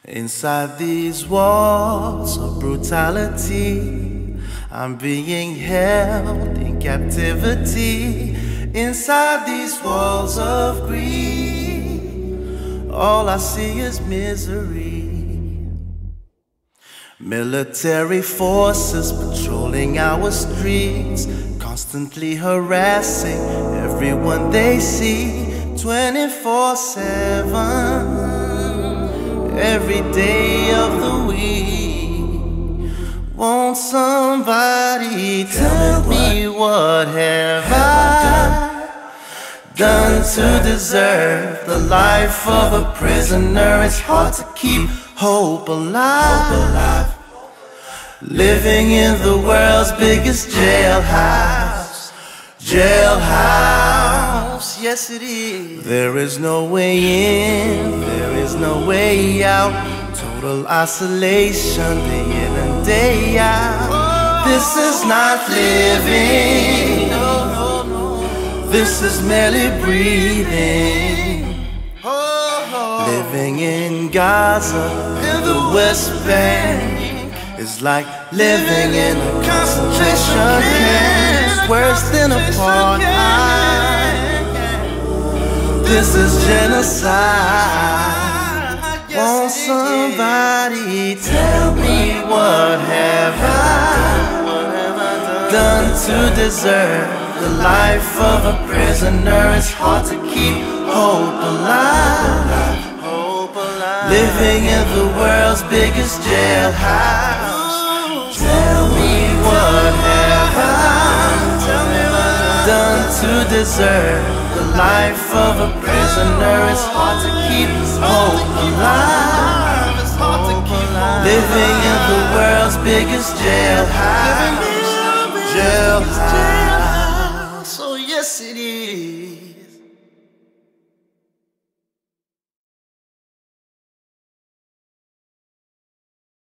Inside these walls of brutality, I'm being held in captivity. Inside these walls of greed, all I see is misery. Military forces patrolling our streets, constantly harassing everyone they see, 24/7, every day of the week. Won't somebody tell me what have I done to deserve the life of a prisoner? It's hard to keep hope alive, living in the world's biggest jailhouse. Jailhouse, yes it is. There is no way in, there is no way out. Total isolation, day in and day out. This is not living, this is merely breathing. Living in Gaza, in the West Bank, is like living in a concentration camp. It's worse than apartheid. This is genocide. Won't somebody tell me what have I done to deserve the life of a prisoner? It's hard to keep hope alive, living in the world's biggest jailhouse. Tell me what have I done to deserve the life of a prisoner? It's hard to keep hope alive, living in the world's biggest jailhouse. Jailhouse, oh yes it is.